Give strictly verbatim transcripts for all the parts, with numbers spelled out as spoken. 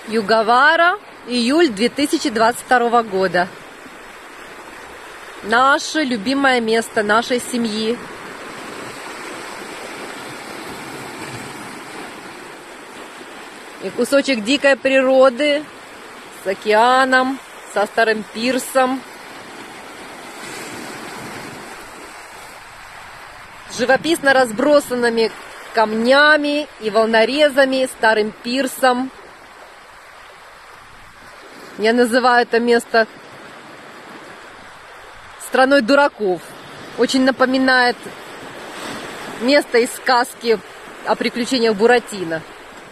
Юговара, июль две тысячи двадцать второго года. Наше любимое место нашей семьи. И кусочек дикой природы с океаном, со старым пирсом, с живописно разбросанными камнями и волнорезами, старым пирсом. Я называю это место страной дураков. Очень напоминает место из сказки о приключениях Буратино.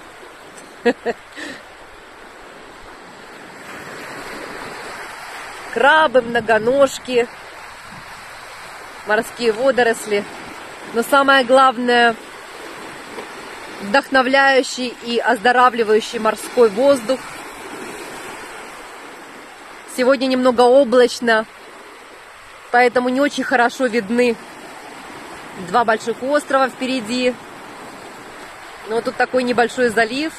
Крабы, многоножки, морские водоросли. Но самое главное, вдохновляющий и оздоравливающий морской воздух. Сегодня немного облачно, поэтому не очень хорошо видны два больших острова впереди. Но тут такой небольшой залив.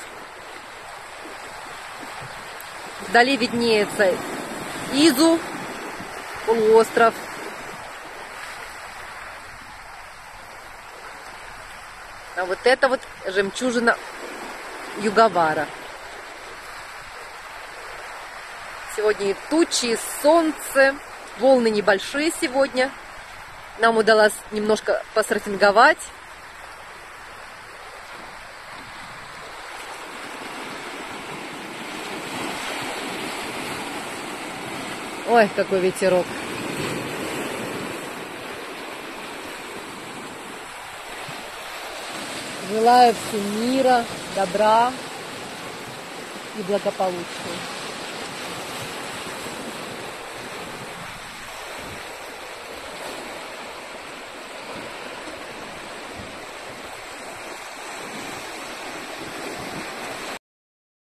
Вдали виднеется Изу, полуостров. А вот это вот жемчужина Юговара. Сегодня и тучи, и солнце, волны небольшие сегодня. Нам удалось немножко посерфинговать. Ой, какой ветерок. Желаю всем мира, добра и благополучия.